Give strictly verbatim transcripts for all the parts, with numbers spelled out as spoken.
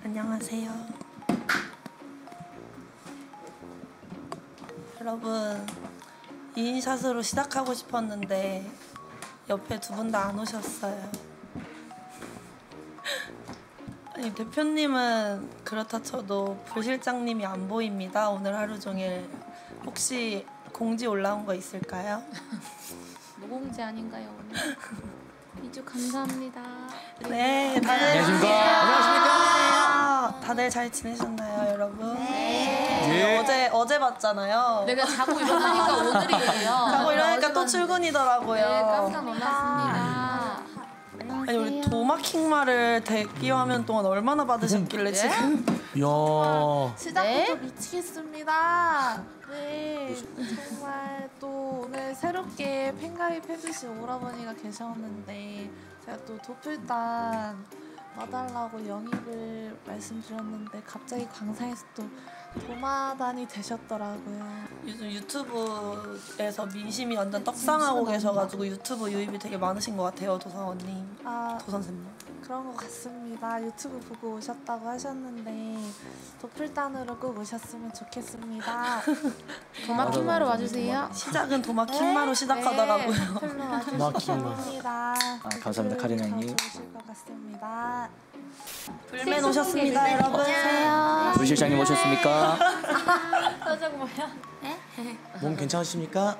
안녕하세요. 여러분, 이인샷으로 시작하고 싶었는데 옆에 두 분 다 안 오셨어요. 아니, 대표님은 그렇다 쳐도 부실장님이 안 보입니다. 오늘 하루 종일. 혹시 공지 올라온 거 있을까요? 무공지 아닌가요 오늘? 이주 감사합니다. 네, 다들 안녕하십니까? 안녕하십니까? 다들 잘 지내셨나요, 여러분? 네. 네. 어제 어제 봤잖아요. 내가 자고 일어나니까 오늘이에요. 자고 일어나니까 또 출근이더라고요. 네, 깜짝 놀랐습니다. 아니, 우리 도마킹마를 대기화면 동안 얼마나 받으셨길래 지금? 이야. 시작부터 네? 미치겠습니다. 네, 정말 또 오늘 새롭게 팬가입해주신 오라버니가 계셨는데 제가 또 도플단 와달라고 영입을 말씀드렸는데 갑자기 광산에서 또 도마단이 되셨더라고요. 요즘 유튜브에서 민심이 완전 떡상하고 계셔가지고 유튜브 유입이 되게 많으신 것 같아요, 도사원님, 아, 도선생님. 그런 것 같습니다. 유튜브 보고 오셨다고 하셨는데 도플단으로 꼭 오셨으면 좋겠습니다. 도마킹마로 와주세요. 시작은 도마킹마로 시작하더라고요. 네, 도플로 와주시면 도마킹마. 됩니다. 아, 감사합니다, 카리나 형님. 더 좋으실 것 같습니다. 불맨 오셨습니다, 여러분. 부실장님 오셨습니까? 표정 뭐야? 몸 괜찮으십니까?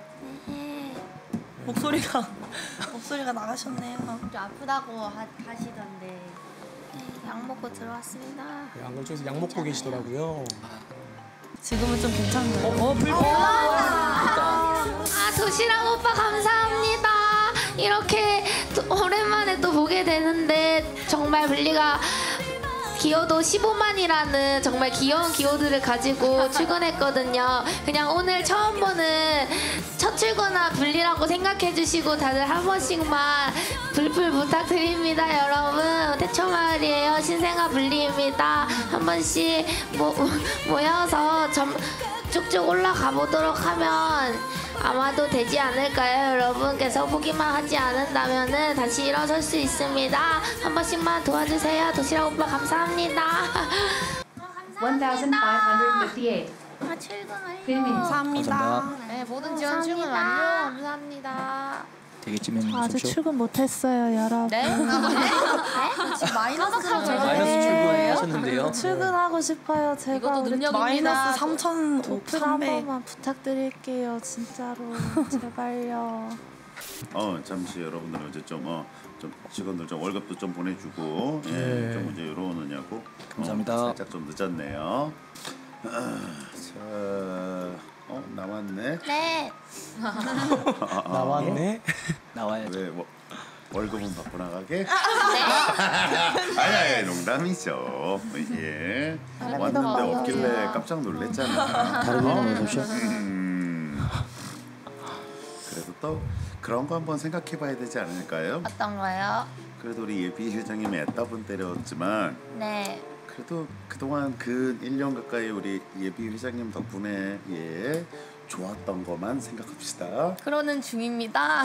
목소리가 목소리가 나가셨네요. 좀 아프다고 하, 하시던데 네, 약 먹고 들어왔습니다. 양골쪽에서 약 먹고 계시더라고요. 지금은 좀 괜찮나요? 어, 불. 아, 도시락 오빠 감사합니다. 이렇게 또 오랜만에 또 보게 되는데 정말 분리가 기호도 십오만이라는 정말 귀여운 기호들을 가지고 출근했거든요. 그냥 오늘 처음 보는 첫 출근화 분리라고 생각해 주시고 다들 한 번씩만 불풀 부탁드립니다. 여러분, 태초마을이에요. 신생아 분리입니다. 한 번씩 모, 모여서 점, 쭉쭉 올라가 보도록 하면 아마도 되지 않을까요? 여러분께서 보기만 하지 않는다면 다시 일어설 수 있습니다. 한 번씩만 도와주세요. 도시락 오빠 감사합니다. 천오백오십팔. 아, 출근을 필민. 감사합니다. 감사합니다. 네, 모든 지원 출근 완료. 감사합니다. 되게 찜해 아직 주십시오. 출근 못했어요, 여러분. 네? 지금 마이너스로 마이너스 출근하셨는데요. 출근하고 싶어요. 제가 이것도 우리 능력입니다. 마이너스 도플 한 삼천삼백. 번만 부탁드릴게요. 진짜로. 제발요. 어 잠시 여러분들 이제 좀 어 좀 직원들 좀 월급도 좀 보내주고 예, 네. 좀 이제 이러느냐고 감사합니다. 어, 살짝 좀 늦었네요. 아, 자, 어 나왔네. 네. 나왔네. 나와야죠. 왜 뭐 월급은 받고 나가게? 아니 아니 농담이죠. 예 왔는데 없길래 깜짝 놀랐잖아. 다른 어? 분은 오십시오. 음, 그래도 또 그런 거 한번 생각해봐야 되지 않을까요? 어떤 거요? 그래도 우리 예비 회장님이 애따분 때렸지만 네. 그래도 그동안 그 일 년 가까이 우리 예비 회장님 덕분에 예 좋았던 것만 생각합시다. 그러는 중입니다.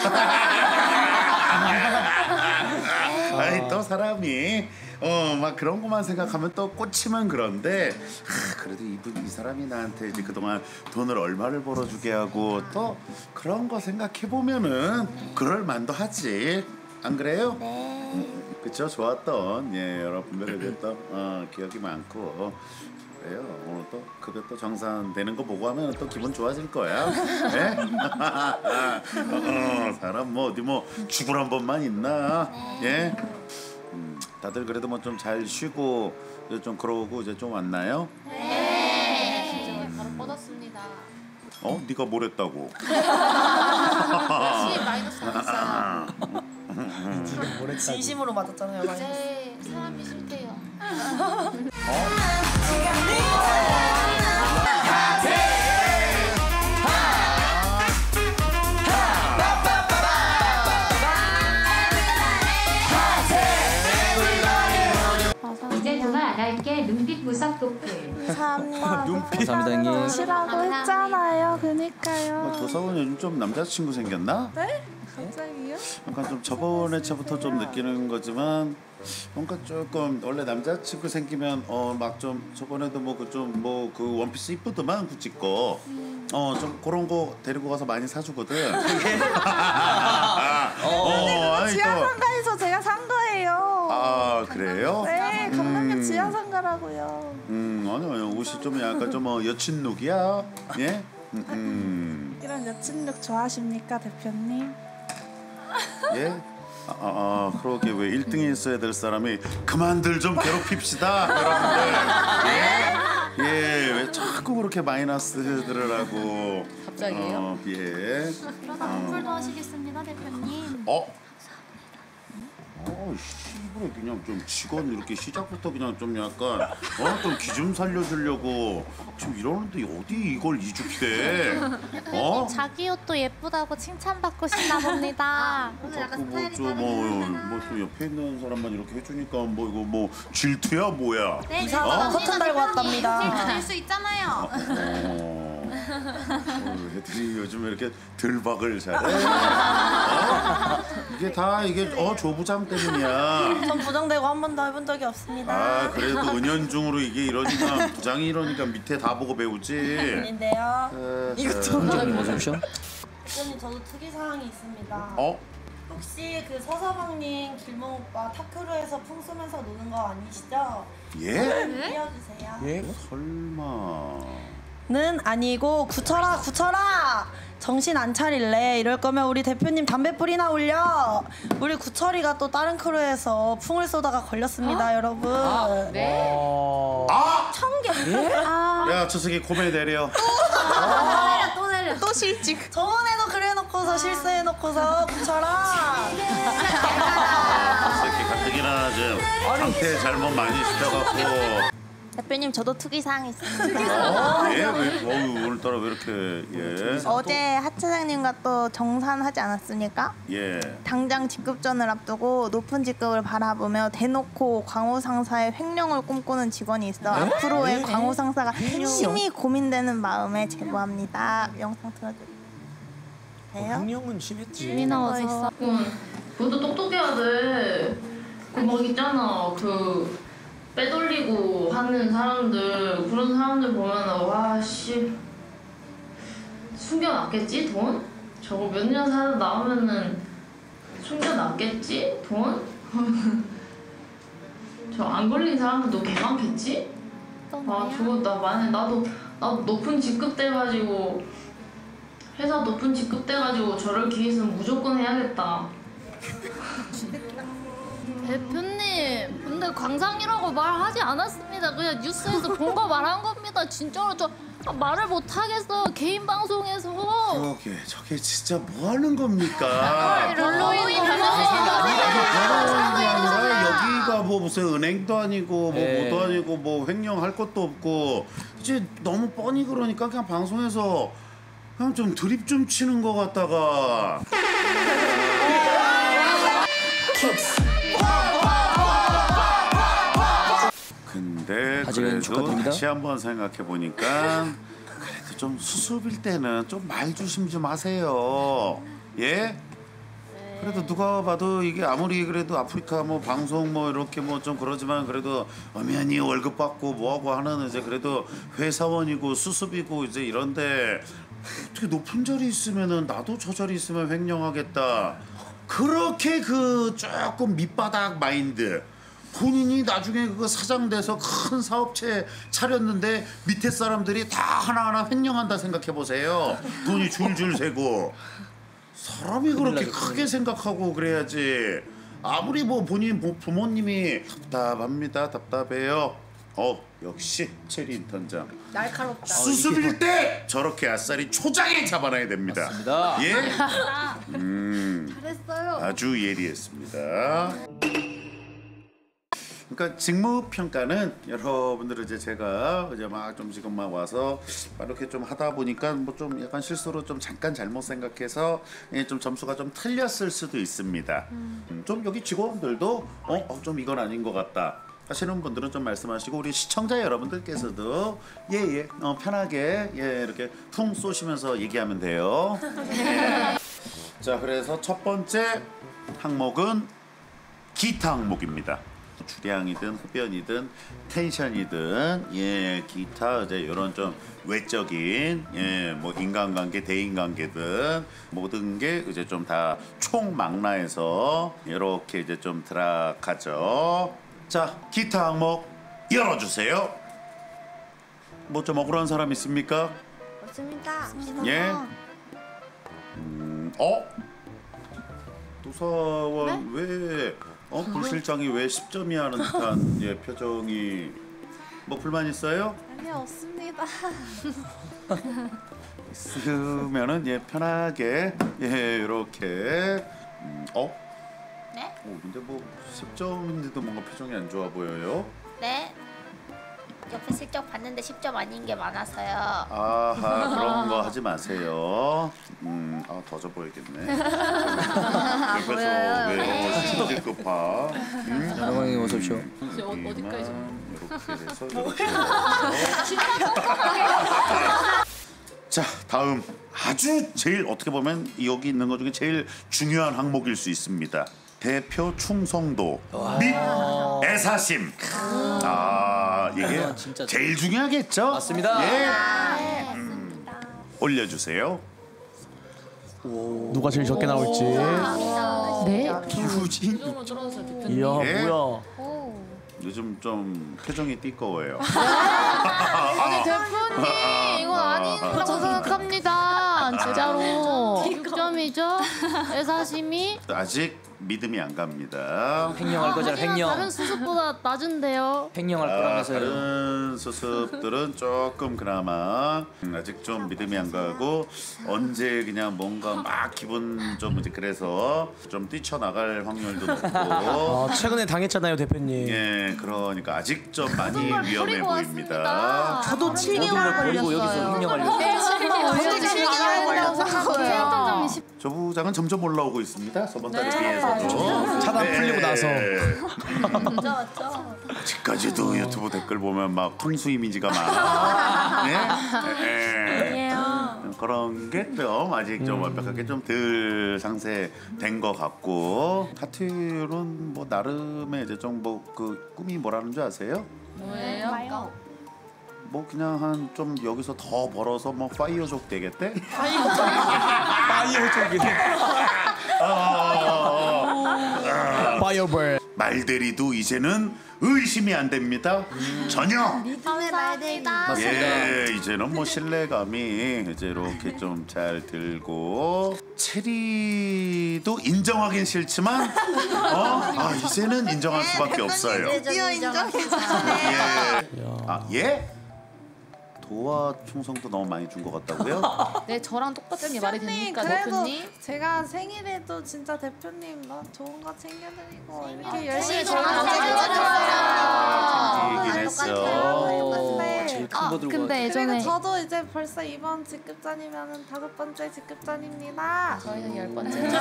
아니 또 사람이 어 막 그런 것만 생각하면 또 꽂히면 그런데 아, 그래도 이분 이 사람이 나한테 이제 그동안 돈을 얼마를 벌어주게 하고 또 그런 거 생각해 보면은 그럴 만도 하지 안 그래요? 네. 그쵸 좋았던 예 여러분들에 대한 어, 기억이 많고 그래요. 오늘 또 그게 또 정산되는 거 보고 하면 또 기분 좋아질 거야. 예? 어, 사람 뭐 어디 뭐 죽을 한 번만 있나? 예? 음, 다들 그래도 뭐 좀 잘 쉬고 이제 좀 그러고 이제 좀 왔나요? 네. 바로 뻗었습니다. 어? 네가 뭘 했다고? 열심히 마이너스 났어요. 진심으로 맞았잖아요, 마이너스. 네, 사람이 싫대요. 이제 전화 안 할게. 눈빛 무섭 도플. 감사합니다. 감사합니다, 형님. 도시라고 했잖아요. 그니까요. 어, 도서원 요즘 좀 남자친구 생겼나? 네? 갑자기요? 약간 좀 저번 회차부터 좀 느끼는 거지만 뭔가 조금 원래 남자친구 생기면 어 막 좀 저번에도 뭐 그 좀 뭐 그 원피스 이쁘더만 구찌 거 어 좀 그런 거 데리고 가서 많이 사주거든. 어, 아니 또 지하상가에서 제가 산 거예요. 아 그래요? 네, 강남역 음. 지하상가라고요. 음 아니 아니 옷이 좀 약간 좀 어, 여친 룩이야? 예? 음, 음. 이런 여친룩 좋아하십니까, 대표님? 예? 아, 아, 아 그러게 왜 일 등에 있어야 될 사람이 그만들 좀 괴롭힙시다 여러분들. 예? 예, 왜 자꾸 그렇게 마이너스 들으라고. 갑자기요? 어, 예. 그러다 악플도 하시겠습니다, 대표님. 어? 어, 씨부레 그냥 좀 직원 이렇게 시작부터 그냥 좀 약간 어? 좀 기 좀 살려주려고 지금 이러는데 어디 이걸 이죽대? 어? 자기 옷도 예쁘다고 칭찬받고 싶나 봅니다. 자꾸 뭐좀뭐뭐또 옆에 있는 사람만 이렇게 해주니까 뭐 이거 뭐 질투야 뭐야? 이사가 커튼 달고 왔답니다. 될 수 있잖아요. 어, 어, 애들이 요즘 이렇게 들박을 잘해. 어? 이게 다 이게 어 조부장 때문이야. 전 부장되고 한 번도 해본 적이 없습니다. 아 그래도 은연중으로 이게 이러니까 부장이 이러니까 밑에 다 보고 배우지. 아닌데요. 이거 부장님 어서 오셔. 대표님 저도 특이 사항이 있습니다. 어? 혹시 그 서서방님 길몽 오빠 타크루에서 풍 쏘면서 노는 거 아니시죠? 예? 띄워주세요. 예? 설마. 는 아니고 구쳐라 구쳐라 정신 안 차릴래 이럴 거면 우리 대표님 담배 뿌리나 올려. 우리 구철이가 또 다른 크루에서 풍을 쏘다가 걸렸습니다. 여러분. 네? 아! 청개. 야 저 새끼 코메 내려. 또 내려. 또 실직. 저번에도 그래놓고서 실수해놓고서 구쳐라. 저 새끼 가뜩이나 지금 상태 잘못 많이 시켜갖고. 대표님 저도 특이사항 있습니다. 어? 예? 왜, 어우, 오늘따라 왜 이렇게 예? 어제 하 차장님과 또 정산하지 않았습니까? 예. 당장 직급전을 앞두고 높은 직급을 바라보며 대놓고 광우 상사의 횡령을 꿈꾸는 직원이 있어 앞으로의 광우 상사가 심히 고민되는 마음에 제보합니다. 영상 틀어드릴게요. 횡령은 심했지. 재미 나와서. 응. 그것도 똑똑해야 돼. 그 막 있잖아. 그 빼돌리고 하는 사람들 그런 사람들 보면은 와씨 숨겨놨겠지 돈? 저거 몇 년 살다 나오면은 숨겨놨겠지 돈? 저 안 걸린 사람들도 개 많겠지? 아 저거 나 만약 나도 나도 높은 직급 돼가지고 회사 높은 직급 돼가지고 저럴 기회 있으면 무조건 해야겠다. 대표님, 근데 광상이라고 말하지 않았습니다. 그냥 뉴스에서 본 거 말한 겁니다. 진짜로 저 아, 말을 못 하겠어요. 개인 방송에서. 저게 저게 진짜 뭐 하는 겁니까? 롤로인 아니라 여기가 뭐 무슨 은행도 아니고 뭐 네. 뭐도 아니고 뭐 횡령할 것도 없고 이제 너무 뻔히 그러니까 그냥 방송에서 그냥 좀 드립 좀 치는 것 같다가 근데 아직은 그래도 축하드립니다. 다시 한번 생각해 보니까 그래도 좀 수습일 때는 좀 말 조심 좀 하세요. 예? 그래도 누가 봐도 이게 아무리 그래도 아프리카 뭐 방송 뭐 이렇게 뭐 좀 그러지만 그래도 엄연히 월급 받고 뭐하고 하는 이제 그래도 회사원이고 수습이고 이제 이런데 어떻게 높은 자리 있으면은 나도 저 자리 있으면 횡령하겠다. 그렇게 그 조금 밑바닥 마인드. 본인이 나중에 그거 사장 돼서 큰 사업체 차렸는데 밑에 사람들이 다 하나하나 횡령한다 생각해 보세요. 돈이 줄줄 새고. 사람이 그렇게 크게 생각하고 그래야지. 아무리 뭐 본인 부모님이 답답합니다, 답답해요. 어 역시 체리 인턴장. 날카롭다. 수습일 때 저렇게 아싸리 초장에 잡아놔야 됩니다. 맞습니다. 예? 음, 잘했어요. 아주 예리했습니다. 그러니까 직무 평가는 여러분들 이제 제가 이제 막 좀 지금 막 와서 막 이렇게 좀 하다 보니까 뭐 좀 약간 실수로 좀 잠깐 잘못 생각해서 예, 좀 점수가 좀 틀렸을 수도 있습니다. 음, 좀 여기 직원들도 어, 어, 좀 이건 아닌 것 같다 하시는 분들은 좀 말씀하시고 우리 시청자 여러분들께서도 예예 예, 어, 편하게 예 이렇게 퉁 쏘시면서 얘기하면 돼요. 예. 자, 그래서 첫 번째 항목은 기타 항목입니다. 주량이든 흡연이든 텐션이든 예 기타 이제 이런 좀 외적인 예뭐 인간관계 대인관계든 모든 게 이제 좀 다 총망라해서 이렇게 이제 좀 들어가죠. 자, 기타 항목 열어주세요. 뭐 좀 억울한 사람 있습니까? 없습니다. 예. 음, 어? 도사원 왜? 어, 부실장이 왜 십 점이 하는 듯한 예, 표정이 뭐 불만 있어요? 아니요, 없습니다. 있으면은 예 편하게 예 이렇게 음, 어? 네? 어, 근데 뭐 십 점인데도 뭔가 표정이 안 좋아 보여요? 네. 옆에 슬쩍 봤는데 십 점 아닌 게 많아서요. 아하 그런 거 하지 마세요. 음, 아 더 져 보이겠네. 옆에서 왜 신체 급파? 음? 여러분이 어서 오십시오. 어디까지? 이렇게 해서 이렇게. 자, 다음 아주 제일 어떻게 보면 여기 있는 것 중에 제일 중요한 항목일 수 있습니다. 대표 충성도 및 애사심. 아, 이게 진짜 제일 중요하겠죠? 맞습니다. 예. 음, 올려주세요. 누가 제일 적게 나올지. 네? 유진. 이야 예. 뭐야. 요즘 좀 표정이 띠꺼워요. 아니 대표님 이건 아니라고 생각합니다. 진짜로 육 점이죠? 애사심이 아직 믿음이 안 갑니다. 횡령할 거잖아. 하지만 횡령. 다른 수습보다 낮은데요. 횡령할 아, 거라면서요. 다른 수습들은 조금 그나마 아직 좀 믿음이 안 가고 언제 그냥 뭔가 막 기분 좀 이제 그래서 좀 뛰쳐나갈 확률도 높고 아, 최근에 당했잖아요 대표님. 예 그러니까 아직 좀 많이 위험해 버리고 보입니다. 왔습니다. 저도 칠 개월 버리고 여기서 걸렸어요. 횡령하려고. 저도 칠 개월 걸렸어요. 조 부장은 점점 올라오고 있습니다. 저번 달에 비해서도 차단 풀리고 나서. 아직까지도 유튜브 댓글 보면 막 통수 이미지가 많아. 예? 예. 그런 게 좀 아직 좀 완벽하게 좀 덜 상쇄된 것 같고 타투는 뭐 나름의 이제 좀 뭐 그 꿈이 뭐라는 줄 아세요? 뭐예요? 뭐 그냥 한 좀 여기서 더 벌어서 뭐 파이어족 되겠대? 파이어족이네. 파이어볼. 말대리도 이제는 의심이 안 됩니다. 전혀. 믿음의 말들다. 예, 이제는 뭐 신뢰감이 이제 이렇게 좀 잘 들고 체리도 인정하긴 싫지만 어, 아 이제는 인정할 수밖에 없어요. 드디어 인정해주시네. 예. 아 예? 도와 충성도 너무 많이 준 것 같다고요? 네 저랑 똑같은 게 말이 됩니까 그래도 대표님? 제가 생일에도 진짜 대표님 너 좋은 거 챙겨드리고 이렇게 열심히 저랑 챙기긴 했어. 똑같은데. 제일 큰 거 들고. 근데 그리고 예전에 저도 이제 벌써 이번 직급전이면은 다섯 번째 직급전입니다. 저희는 열 번째. 열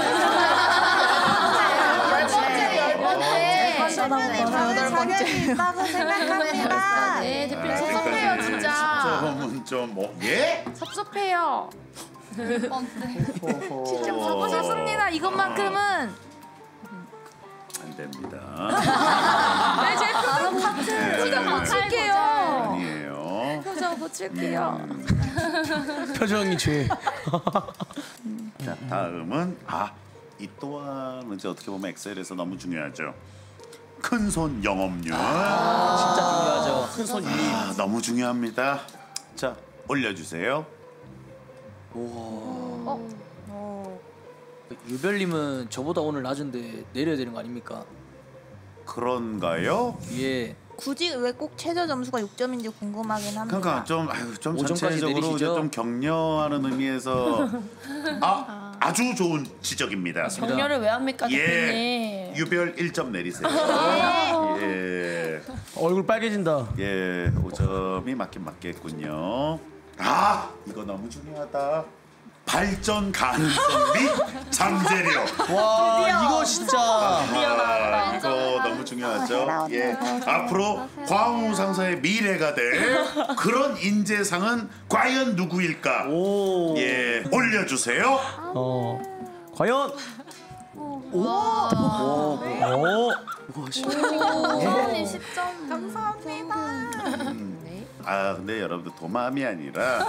번째, 열 번째. 대표님 저는 자격이 있다고 생각합니다. 네 대표님 아, 섭섭해요 여기까지 진짜. 점은 좀 뭐? 예? 섭섭해요. 진짜 하고 싶습니다. 이것만큼은. 안 됩니다. 네 제품 표정 고칠게요. 아니에요. 표정 고칠게요. 음. 표정이 죄. 자 다음은 아 이 또한 이제 어떻게 보면 엑셀에서 너무 중요하죠. 큰손 영업률. 진짜 중요하죠. 큰손 유리. 아, 너무 중요합니다. 자 올려주세요. 우와. 유별님은 저보다 오늘 낮은데 내려야 되는 거 아닙니까? 그런가요? 예. 굳이 왜 꼭 최저 점수가 육 점인지 궁금하긴 합니다. 그러니까 좀 아유 좀 오 점까지 전체적으로 이제 내리시죠? 좀 격려하는 의미에서 아 아주 좋은 지적입니다. 격려를 왜 합니까 예. 대표님? 유별 일 점 내리세요. 예. 얼굴 빨개진다. 예, 오 점이 맞긴 맞겠군요. 아, 이거 너무 중요하다. 발전 가능성 및 잠재력. 와 이거 진짜. 아, 이거 너무 중요하죠. 예, 앞으로 광우 상사의 미래가 될 그런 인재상은 과연 누구일까? 오. 예, 올려주세요. 어. 과연 오. 오. 오. 선생님 십 점 감사합니다. 음. 아 근데 여러분들 도마음이 아니라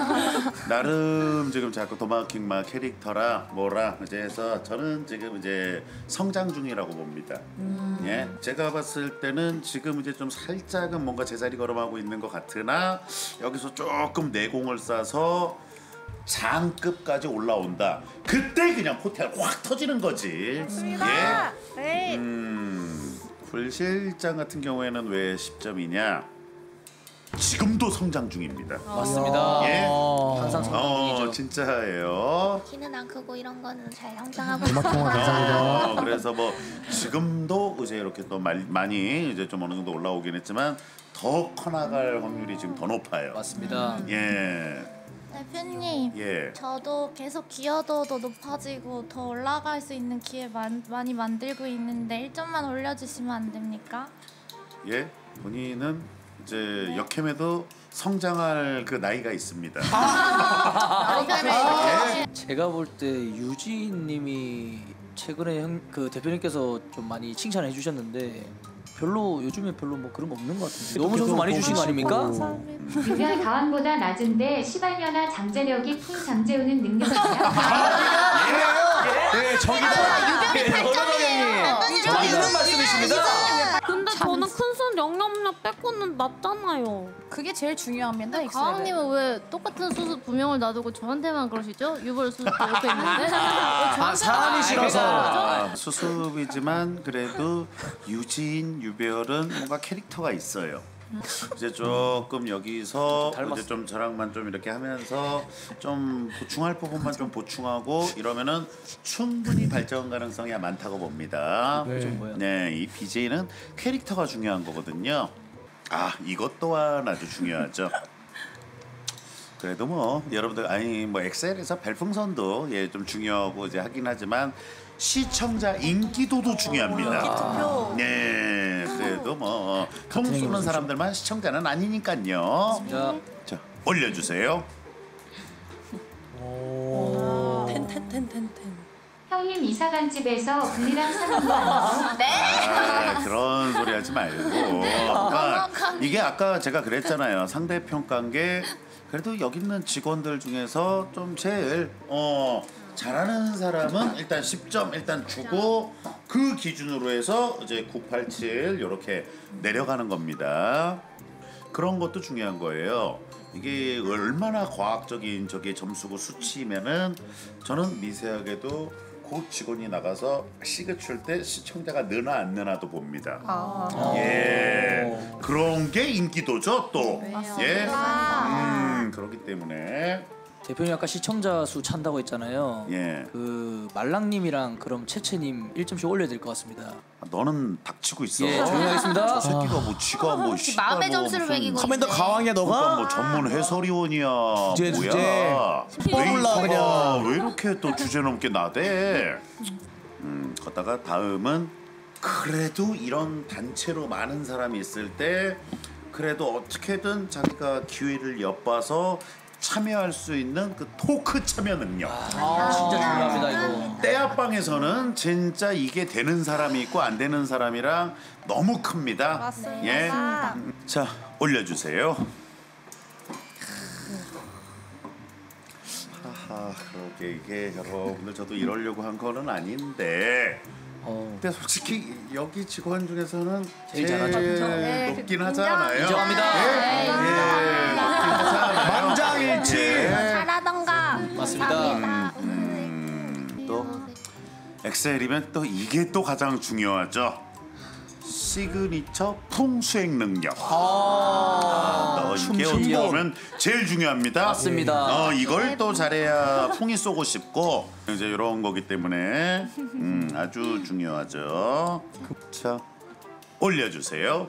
나름 지금 자꾸 도마킹 막 캐릭터라 뭐라 이제 해서 저는 지금 이제 성장 중이라고 봅니다. 음. 예, 제가 봤을 때는 지금 이제 좀 살짝은 뭔가 제자리 걸음하고 있는 것 같으나 여기서 조금 내공을 쌓아서 장급까지 올라온다. 그때 그냥 포텐 확 터지는 거지. 맞습니다. 예. 네. 음, 불실장 같은 경우에는 왜 십 점이냐? 지금도 성장 중입니다. 맞습니다. 예. 항상 성장 중이죠. 어, 진짜예요. 키는 안 크고 이런 거는 잘 성장하고 음악통화 감사합니다. 어, 그래서 뭐 지금도 이제 이렇게 또 말, 많이 이제 좀 어느 정도 올라오긴 했지만 더 커나갈 확률이 지금 더 높아요. 맞습니다. 예. 대표님, 예. 저도 계속 기여도도 높아지고 더 올라갈 수 있는 기회 만, 많이 만들고 있는데 일 점만 올려주시면 안 됩니까? 예. 본인은 이제 역캠에도 성장할 그 나이가 있습니다. 예. 제가 볼 때 유진님이 최근에 형, 그 대표님께서 좀 많이 칭찬해 주셨는데 별로 요즘에 별로 뭐 그런 거 없는 것 같은데 너무 점수 많이 주신 거 아닙니까? 유별 가왕보다 낮은데 시발년아 잠재력이 푼 잠재우는 능력이야. 네, 저기다. 유병이 팔 점이에요. 저기 있는 말씀이십니다. 근데 저는 큰손 영감력 빼고는 맞잖아요. 그게 제일 중요합니다. 가왕님은 왜 똑같은 수습 두 명을 놔두고 저한테만 그러시죠? 유벌 수습 옆에 있는데. 아, 사람이 싫어서. 아, 수습이지만 그래도 유진, 유배열은 뭔가 캐릭터가 있어요. 이제 조금 여기서 이제 좀 저랑만 좀 이렇게 하면서 좀 보충할 부분만 좀 보충하고 이러면은 충분히 발전 가능성이 많다고 봅니다. 네. 네, 이 비제이는 캐릭터가 중요한 거거든요. 아, 이것 또한 아주 중요하죠. 그래도 뭐 여러분들 아니 뭐 엑셀에서 별풍선도 예 좀 중요하고 이제 하긴 하지만 시청자 인기도도 중요합니다. 네, 그래도 뭐 통 쏘는 사람들만 시청자는 아니니까요. 자, 올려주세요. 텐텐텐텐텐. 형님 이사간 집에서 분리랑 사는 거 아니에요? 네. 아, 그런 소리 하지 말고. 그러니까 이게 아까 제가 그랬잖아요. 상대 평가한 게 그래도 여기 있는 직원들 중에서 좀 제일 어. 잘하는 사람은 일단 십 점 일단 주고 그 기준으로 해서 이제 구, 팔, 칠 이렇게 내려가는 겁니다. 그런 것도 중요한 거예요. 이게 얼마나 과학적인 저게 점수고 수치면은 저는 미세하게도 그 직원이 나가서 시그 출 때 시청자가 느나 안 느나도 봅니다. 아. 예, 그런 게 인기도죠 또. 예, 음 그렇기 때문에. 대표님 아까 시청자 수 찬다고 했잖아요. 예. 그 말랑님이랑 그럼 채채님 일 점씩 올려야 될 것 같습니다. 아, 너는 닥치고 있어. 예, 조용히 하겠습니다. 저 새끼가 뭐 지가 뭐 마음의 점수를 매기고 커맨더 가왕이야 너가? 뭐 전문 해설위원이야. 주제, 뭐야? 주제. 뽑을라, 왜, 그냥. 왜 이렇게 또 주제 넘게 나대? 음, 걷다가 다음은 그래도 이런 단체로 많은 사람이 있을 때 그래도 어떻게든 자기가 기회를 엿봐서 참여할 수 있는 그 토크 참여 능력. 아, 진짜 중요합니다 이거. 떼아빵에서는 진짜 이게 되는 사람이 있고 안 되는 사람이랑 너무 큽니다. 맞습니다. 예. 음, 자, 올려주세요. 하하, 그러게 이게 여러분들 저도 이러려고 한 거는 아닌데. 어. 근데 솔직히 여기 직원 중에서는 제일 제일 잘하죠. 높긴 하잖아요. 인정합니다. 예, 예, 높긴 하잖아요. 만장일치. 예. 잘하던가. 맞습니다. 음, 또 엑셀이면 또 이게 또 가장 중요하죠. 시그니처 풍수행 능력. 아, 또 이게 춤 어떻게 실력. 보면 제일 중요합니다. 맞습니다. 어, 이걸 또 잘해야 풍이 쏘고 싶고 이제 이런 거기 때문에 음, 아주 중요하죠. 자, 올려주세요.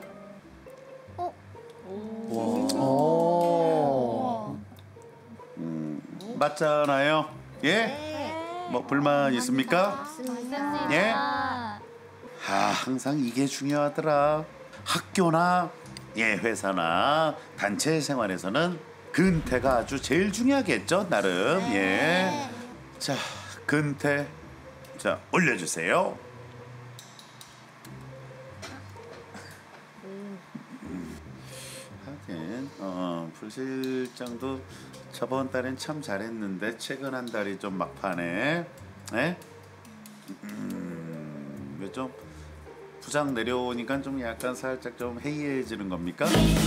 오. 음, 맞잖아요. 예? 뭐 불만 있습니까? 예? 아, 항상 이게 중요하더라. 학교나 예 회사나 단체 생활에서는 근태가 아주 제일 중요하겠죠, 나름. 예. 자, 근태 자, 올려주세요. 음, 하긴 어, 부실장도 저번 달엔 참 잘했는데 최근 한 달이 좀 막판에, 에? 음, 왜 좀 부장 내려오니까 좀 약간 살짝 좀 해이해지는 겁니까?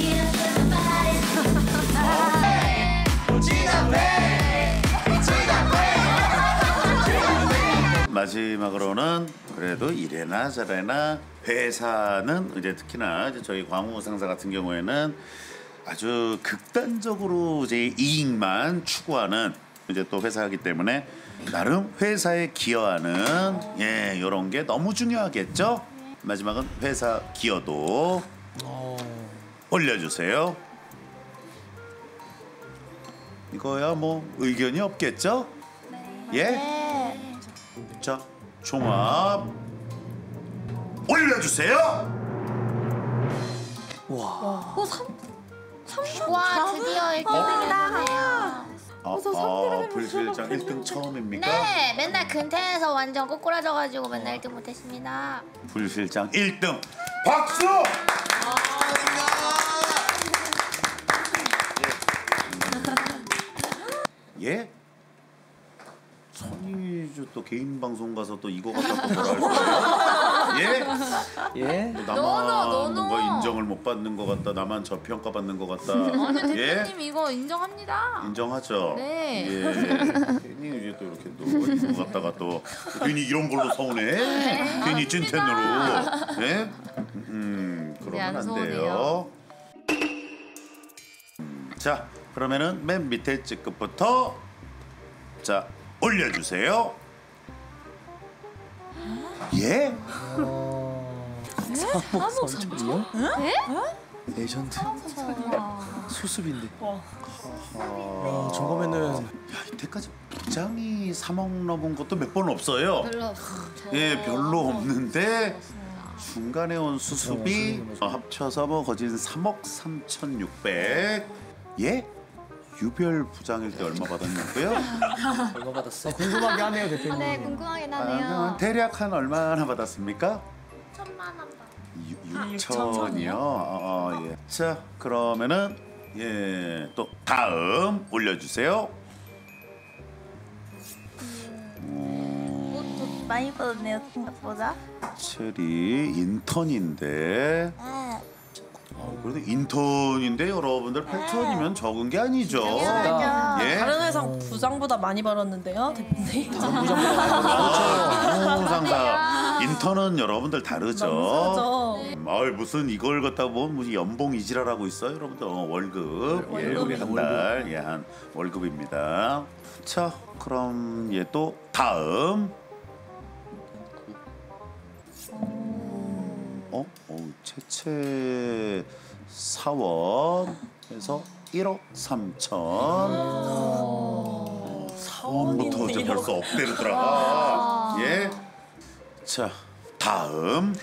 마지막으로는 그래도 이래나 저래나 회사는 이제 특히나 이제 저희 광우 상사 같은 경우에는 아주 극단적으로 이제 이익만 추구하는 이제 또 회사이기 때문에 나름 회사에 기여하는 예 이런 게 너무 중요하겠죠. 마지막은 회사 기여도 올려주세요. 이거야 뭐 의견이 없겠죠? 예? 자, 종합 올려주세요. 와. 어, 삼, 삼, 와 드디어 일 등이다. 아, 아 불실장 일 등 처음입니까? 네, 맨날 근태에서 완전 꼬꾸라져가지고 맨날 일 등 못했습니다. 불실장 일 등 박수! 예? 선이주 또 개인 방송 가서 또 이거 갖다 또 뭐라 할 거예요? 예? 예? 뭐 나만 너너, 너너. 뭔가 인정을 못 받는 것 같다. 나만 저평가 받는 것 같다. 아니 예? 대표님 이거 인정합니다. 인정하죠. 네. 예. 괜히 이제 또 이렇게 또 이거 갖다가 또 괜히 이런 걸로 서운해. 괜히 찐텐으로. 예? 음, 그러면 안 안 서운해요. 돼요. 음, 자, 그러면은 맨 밑에 찌끝부터 자 올려주세요. 예? 삼억 삼천이요? 네? 레전드. 수습인데. 아, 저거면은 야, 이때까지 부장이 삼억 넘은 것도 몇 번 없어요. 별로 없어. 예, 별로 없는데 중간에 온 수습이 어, 합쳐서 뭐 거진 삼억 삼천육백. 예? 유별 부장일 때 얼마 받았냐고요? 얼마 받았어? 궁금하게 하네요, 대표님. 네, 궁금하긴 아, 하네요. 대략 한 얼마나 받았습니까? 천만 원. 육천이요. 어, 어, 예. 자, 그러면은 예, 또 다음 올려주세요. 또 많이 받았네요 생각보다. 체리 인턴인데. 어, 그래도 인턴인데 여러분들 팔천이면 적은 게 아니죠. 예? 다른 회사 부장보다 많이 벌었는데요, 대표님. 아, 상사 인턴은 여러분들 다르죠. 너무 음, 아이, 무슨 이걸 갖다 뭐 무슨 연봉 이지랄하고 있어, 여러분들. 어, 월급. 예, 우리 한 달, 예, 한 월급입니다. 자, 그럼 얘 또 다음. 어? 어, 채채 사원에서 일억 삼천. 어, 사원부터 이제 벌써 억대로 들어가. 예. 자, 다음.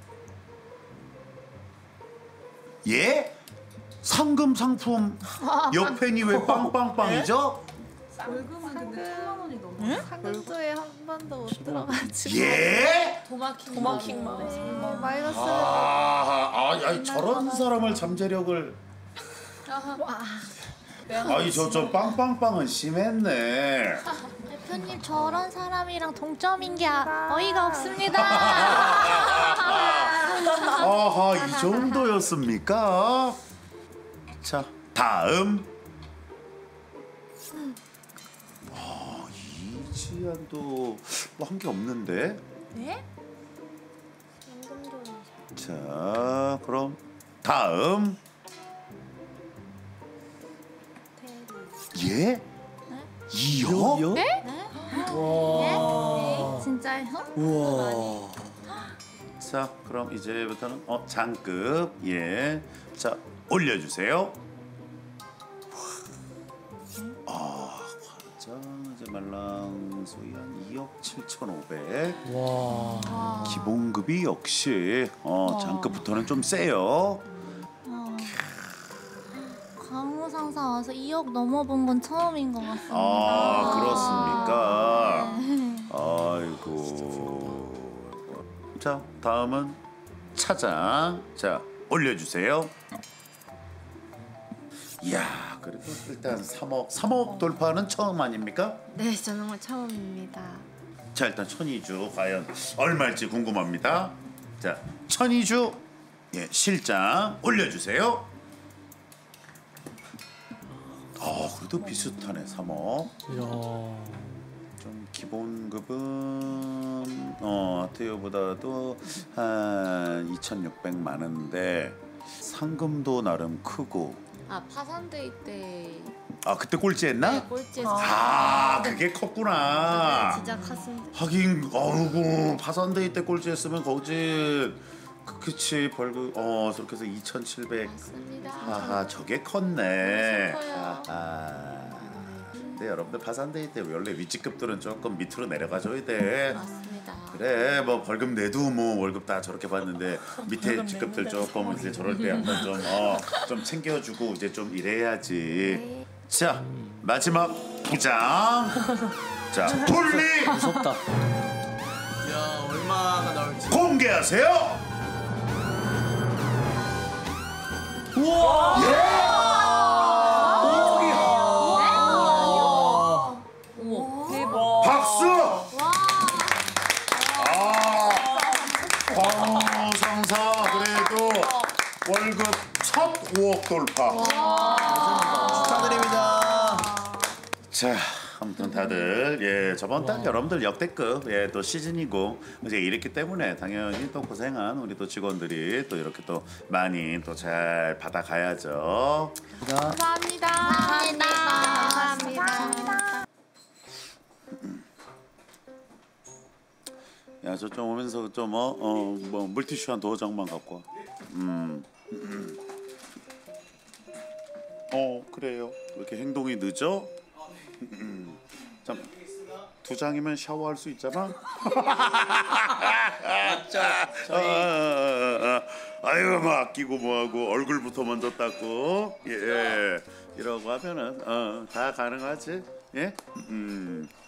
예? 상금 상품 옆팬이 왜 빵빵빵이죠? 월급은 근데 천만 원이 넘어. 상금조에 한 번도 못 들어가지고. 예? 도마킹 도마킹 만 네, 마이너스. 아, 아, 아, 저런 사람을 잠재력을. 아이, 저, 저 빵빵빵은 심했네. 대표님 저런 사람이랑 동점인 게 아- 어이가 없습니다. 아하, 이 정도였습니까? 자, 다음. 아, 이지안도 뭐 한 게 없는데. 네? 자, 그럼 다음. 예? 이억? 네? 와. 진짜요? 우와. 자, 그럼 이제부터는 어 장급. 예. 자, 올려주세요. 아, 과장 이제 말랑 소위 한 이억 칠천오백. 와. 기본급이 역시 어 장급부터는 좀 세요. 광우 상사 와서 이억 넘어본 건 처음인 것 같습니다. 아, 그렇습니까? 네. 아이고. 자, 다음은 차장. 자, 올려주세요. 이야, 그래도 일단 삼억, 삼억 돌파는 처음 아닙니까? 네, 저는 처음입니다. 자, 일단 천이주 과연 얼마일지 궁금합니다. 자, 천이주 예, 실장 올려주세요. 어, 그래도 비슷하네. 삼억. 이야. 좀 기본급은 어 아트요보다도 한 이천육백만 원인데 상금도 나름 크고. 아, 파산데이 때. 아, 그때 꼴찌했나? 네, 꼴찌했어요. 아, 그게 컸구나. 네, 진짜 컸습니다. 하긴 어우구 파산데이 때 꼴찌했으면 거지. 그- 그치 벌금 어 저렇게 해서 이천칠백. 맞습니다. 아하, 저게 컸네. 커요. 아하. 근데 여러분들 파산데이 때 원래 위직급들은 조금 밑으로 내려가줘야 돼. 맞습니다. 그래 뭐 벌금 내도 뭐 월급 다 저렇게 받는데 밑에 직급들 조금 이제 저럴 때 한번 좀 어 좀 챙겨주고 이제 좀 이래야지. 자, 마지막 부장. 자, 돌리 무섭다. 야, 얼마가 나올지. 공개하세요. 우와. 예. 박수. 아, 광우상사 그래도 월급 첫 오억 돌파. 축하드립니다. 자, 아무튼 다들 예 저번 달 여러분들 역대급 예 또 시즌이고 이제 이랬기 때문에 당연히 또 고생한 우리 또 직원들이 또 이렇게 또 많이 또 잘 받아가야죠. 감사합니다. 감사합니다. 감사합니다. 야, 저 좀 오면서 좀 어 어 뭐 물티슈 한 두 장만 갖고 와. 음. 어, 그래요. 왜 이렇게 행동이 늦어? 음. 참, 두 장이면 샤워할 수 있잖아. 맞죠. 저희 아유, 뭐 아끼고 뭐하고 얼굴부터 먼저 닦고 예 이러고 하면은 어 다 가능하지. 예. 음.